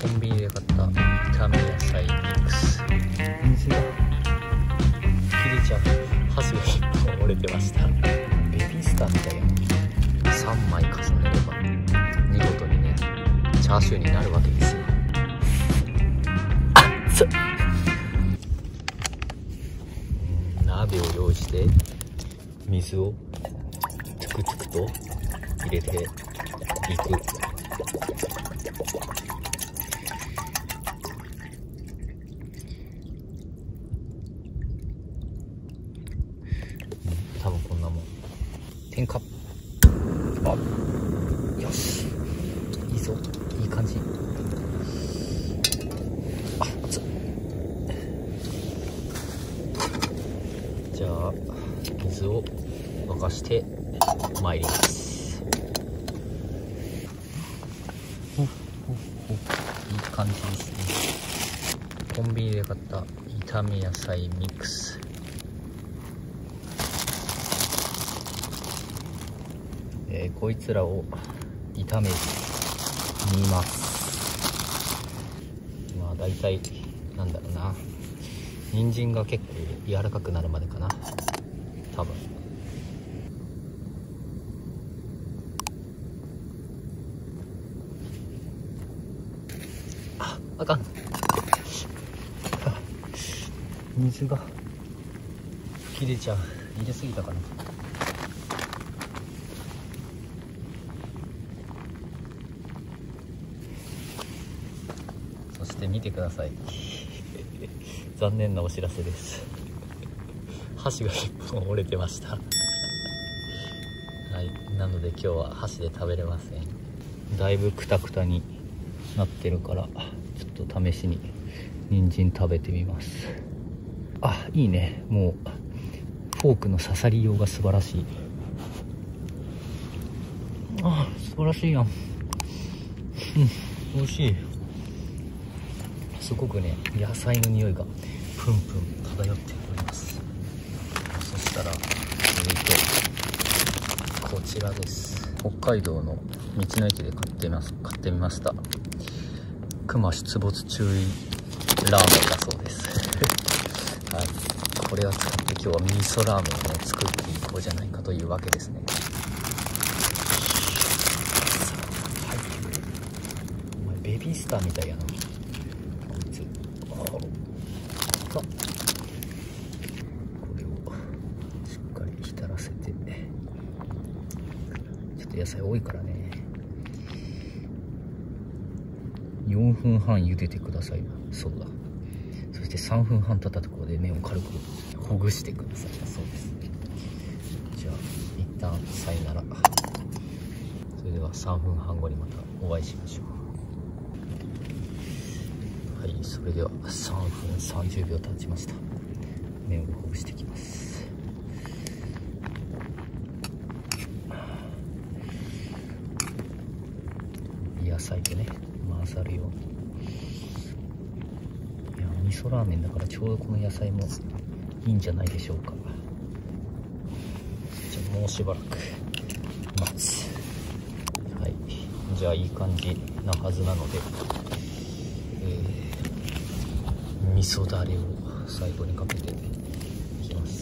コンビニで買った炒め野菜ミックス。水が切れちゃう。箸が1本折れてました。ベビースターみたいやな。3枚重ねれば見事にねチャーシューになるわけですよ。鍋を用意して水をトゥクトゥクと入れていく。多分こんなもん。点火。あ、よし、いいぞ、いい感じ。あ、熱っ。じゃあ水を沸かして参ります。いい感じですね。コンビニで買った炒め野菜ミックス。こいつらを炒めてみます。まあ大体なんだろうな、人参が結構柔らかくなるまでかな、多分。あかん。水が切れちゃう。入れすぎたかな。そして見てください。残念なお知らせです。箸が1本折れてました。はい、なので今日は箸で食べれません。だいぶクタクタになってるから、ちょっと試しに人参食べてみます。あ、いいね。もうフォークの刺さりようが素晴らしい。あ、素晴らしいやん。美味しい。すごくね、野菜の匂いがプンプン漂っております。そしたら続いてこちらです。北海道の道の駅で買ってみました。熊出没注意ラーメンだそうです。はい、これを使って今日は味噌ラーメンをね作っていこうじゃないかというわけですね。はい、お前ベビースターみたいやな。これをしっかり浸らせて、ちょっと野菜多いからね、4分半茹でてください。そうだ。そして3分半経ったところで麺を軽くほぐしてください。そうです。じゃあ一旦さよなら。それでは3分半後にまたお会いしましょう。はい、それでは3分30秒経ちました。麺をほぐしていきます。野菜とね混ざるように。いや、味噌ラーメンだからちょうどこの野菜もいいんじゃないでしょうか。じゃあもうしばらく待つ。はい、じゃあいい感じなはずなので、味噌だれを最後にかけていきます。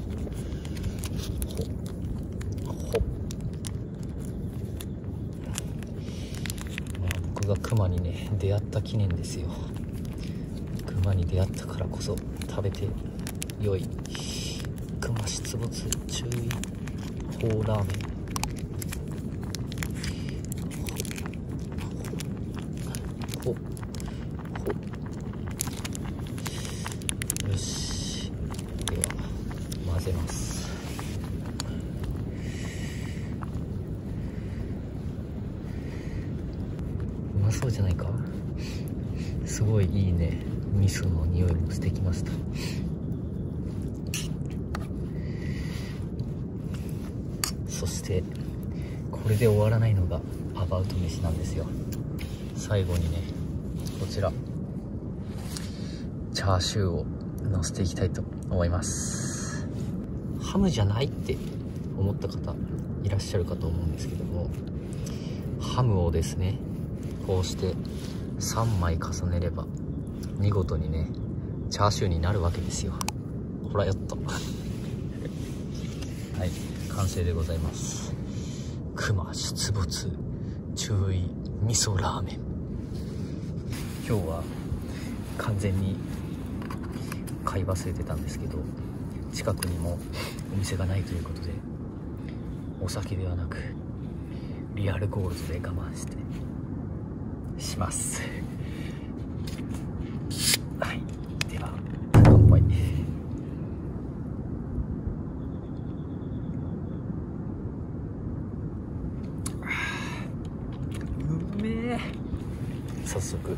僕が熊にね出会った記念ですよ。熊に出会ったからこそ食べて良い熊出没注意報ラーメン。よし、では混ぜます。うまそうじゃないか。すごいいいね。味噌の匂いもしてきました。そしてこれで終わらないのがアバウト飯なんですよ。最後にねこちらチャーシューをのせていきたいと思います。ハムじゃないって思った方いらっしゃるかと思うんですけども、ハムをですねこうして 3枚重ねれば見事にねチャーシューになるわけですよ。ほらよっとはい、完成でございます。熊出没注意味噌ラーメン。今日は完全に買い忘れてたんですけど、近くにもお店がないということで、お酒ではなくリアルゴールドで我慢してします。はい、では乾杯。うめえ。早速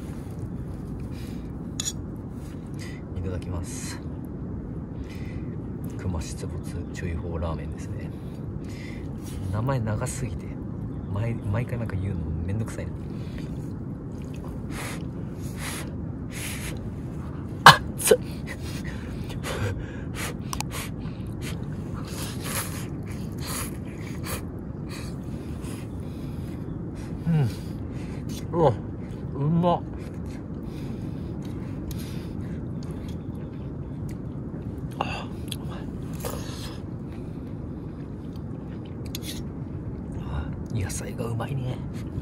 いただきます。熊出没注意報ラーメンですね。名前長すぎて毎回なんか言うのめんどくさいな。あっつっうわうまっ。野菜がうまいね。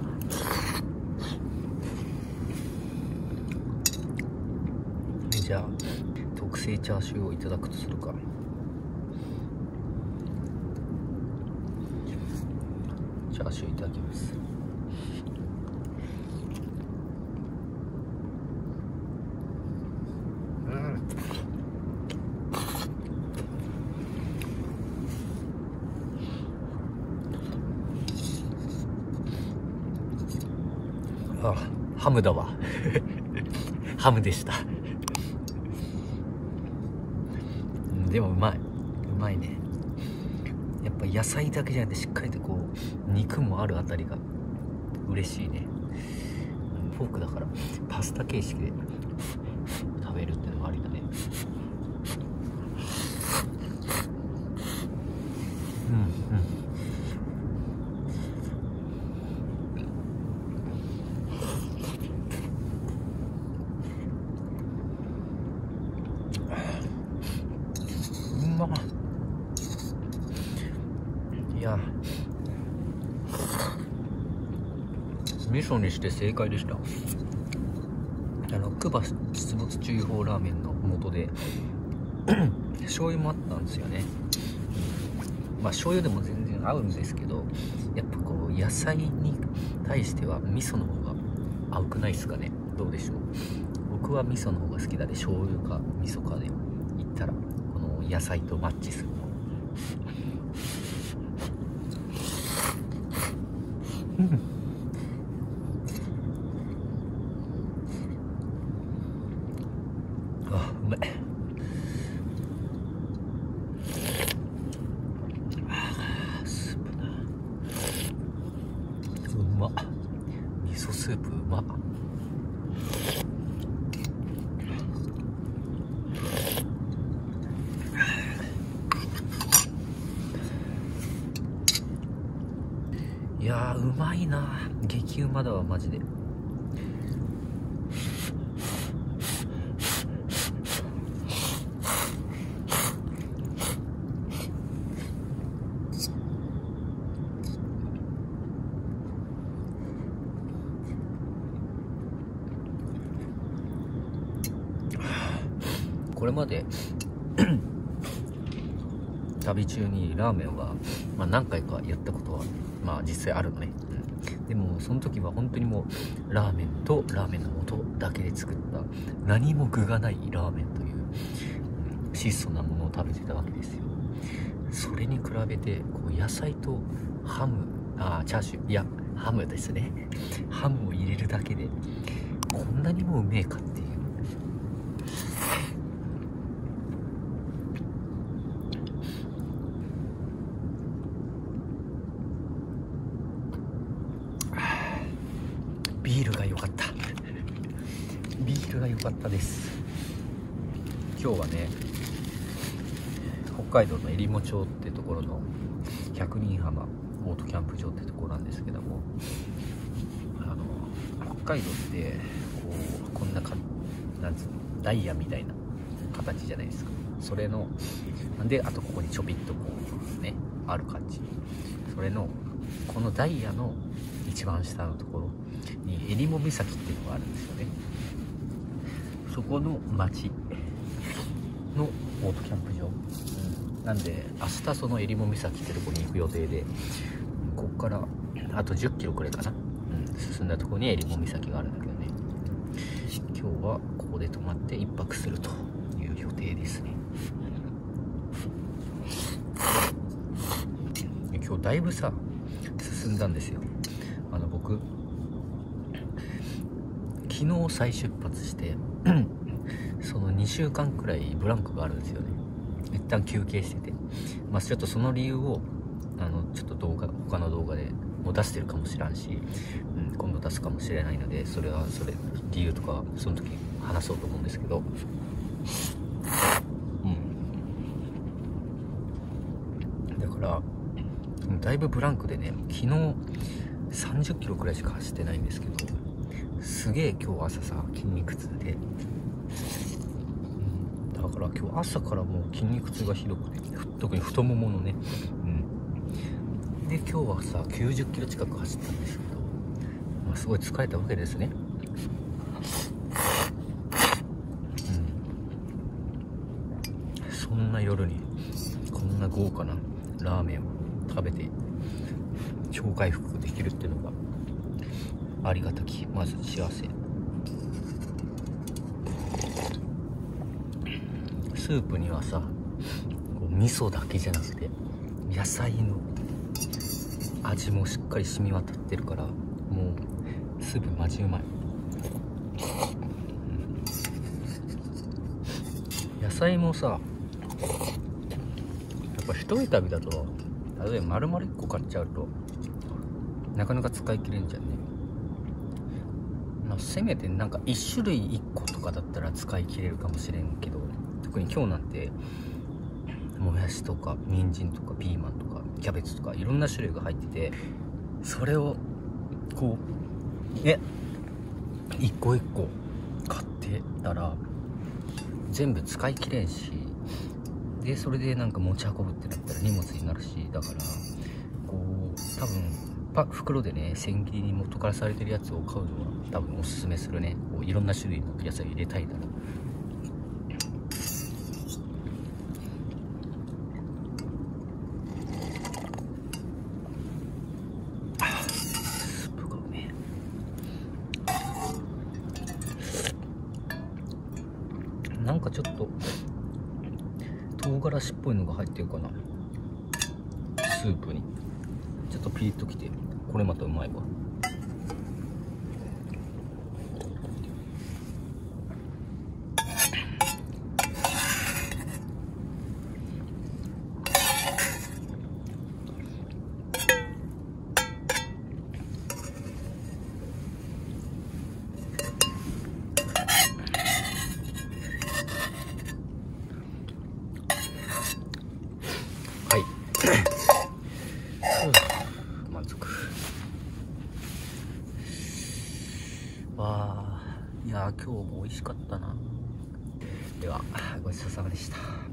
じゃあ特製チャーシューをいただくとするか。チャーシューいただきます。あ、ハムだわハムでしたでもうまいね。やっぱ野菜だけじゃなくてしっかりとこう肉もあるあたりが嬉しいね。フォークだからパスタ形式で食べるっていうのもありだね。いや、味噌にして正解でした。熊出没注意報ラーメンの元で醤油もあったんですよね。まあ醤油でも全然合うんですけど、やっぱこう野菜に対しては味噌の方が合うくないですかね。どうでしょう。僕は味噌の方が好きだで、醤油か味噌かで言ったらこの野菜とマッチするの。あ、うまい。スープだ。うまっ。味噌スープうまっ。いやーうまいな。激うまだわマジで。これまで旅中にラーメンは、何回かやったことは実際あるのね、でもその時は本当にもうラーメンとラーメンの素だけで作った何も具がないラーメンという、質素なものを食べてたわけですよ。それに比べてこう野菜とハム、チャーシュー、いやハムですね、ハムを入れるだけでこんなにもうめえかっていう。ビールが良かったビールが良かったです。今日はね、北海道のえりも町ってところの百人浜オートキャンプ場ってところなんですけども、北海道ってここんななんつうの、ダイヤみたいな形じゃないですか。それので、あとここにちょびっとこうねある感じ、それのこのダイヤの一番下のところに襟裳岬っていうのがあるんですよね。そこの町のオートキャンプ場、なんで明日その襟裳岬ってとこに行く予定で、ここからあと10キロくらいかな、進んだところに襟裳岬があるんだけどね、今日はここで泊まって1泊するという予定ですね。今日だいぶさ進んだんですよ。僕昨日再出発してその2週間くらいブランクがあるんですよね。一旦休憩してて、ちょっとその理由をちょっと他の動画でもう出してるかもしらんし、今度出すかもしれないので、それ理由とかその時話そうと思うんですけど、だからだいぶブランクでね、昨日30キロくらいしか走ってないんですけど、すげえ今日朝さ筋肉痛で、だから今日朝からもう筋肉痛がひどくて、特に太もものね、で今日はさ90キロ近く走ったんですけど、すごい疲れたわけですね。そんな夜にこんな豪華なラーメンを食べて超回復できるっていうのがありがたき、まず幸せ。スープにはさ、こう味噌だけじゃなくて野菜の味もしっかり染み渡ってるから、もうスープマジうまい。野菜もさ、やっぱ一人旅だと例えば丸々1個買っちゃうとなかなか使い切れんじゃんね。せめてなんか1種類1個とかだったら使い切れるかもしれんけど、特に今日なんてもやしとか人参とかピーマンとかキャベツとかいろんな種類が入ってて、それをこう一個一個買ってたら全部使い切れんし、でそれでなんか持ち運ぶってなったら荷物になるし、だからこう多分袋でね千切りに元からされてるやつを買うのは多分おすすめするね。こういろんな種類の野菜入れたいなら。スープがうめえ。なんかちょっと唐辛子っぽいのが入ってるかな、スープに。ちょっとピリッときて、これまたうまいわ。はい。満足。わあ、いや今日も美味しかったな。ではごちそうさまでした。